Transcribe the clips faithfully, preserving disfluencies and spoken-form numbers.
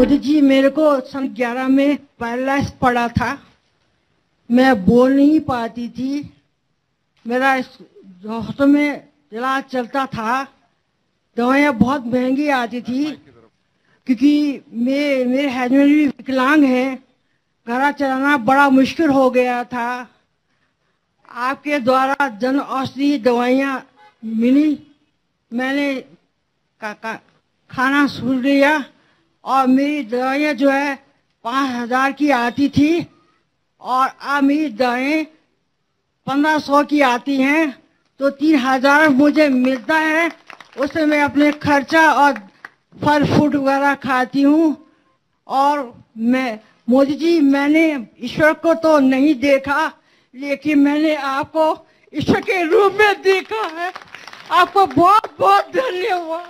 मोदी जी, मेरे को सन ग्यारह में पैरालाइज पड़ा था, मैं बोल नहीं पाती थी, मेरा हाथों में इलाज चलता था, दवाइयाँ बहुत महंगी आती थी क्योंकि मैं मेरे हस्बैंड भी विकलांग हैं, घर चलाना बड़ा मुश्किल हो गया था। आपके द्वारा जन औषधि दवाइयाँ मिली, मैंने का, का, खाना शुरू किया और मेरी दवाइयाँ जो है पाँच हजार की आती थी और अब मेरी दवाएँ पंद्रह सौ की आती हैं, तो तीन हजार मुझे मिलता है, उससे मैं अपने खर्चा और फल फ्रूट वगैरह खाती हूँ। और मैं मोदी जी, मैंने ईश्वर को तो नहीं देखा, लेकिन मैंने आपको ईश्वर के रूप में देखा है। आपको बहुत बहुत धन्यवाद।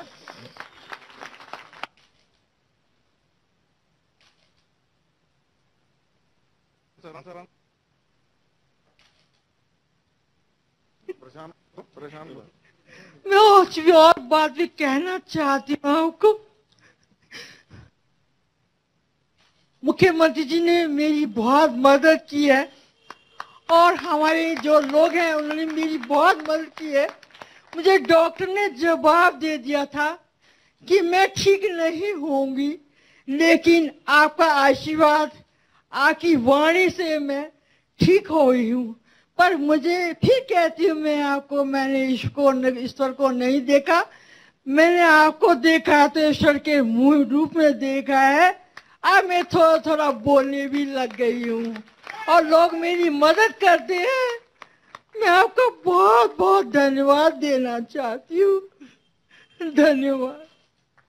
मैं कुछ भी और बात भी कहना चाहती हूँ आपको। मुख्यमंत्री जी ने मेरी बहुत मदद की है और हमारे जो लोग हैं उन्होंने मेरी बहुत मदद की है। मुझे डॉक्टर ने जवाब दे दिया था कि मैं ठीक नहीं होंगी, लेकिन आपका आशीर्वाद, आपकी वाणी से मैं ठीक हो गई हूँ। पर मुझे फिर कहती हूँ मैं आपको, मैंने ईश्वर ईश्वर को नहीं देखा, मैंने आपको देखा तो ईश्वर के मुंह रूप में देखा है। अब मैं थोड़ा थोड़ा बोलने भी लग गई हूँ और लोग मेरी मदद करते हैं। मैं आपको बहुत बहुत धन्यवाद देना चाहती हूँ। धन्यवाद।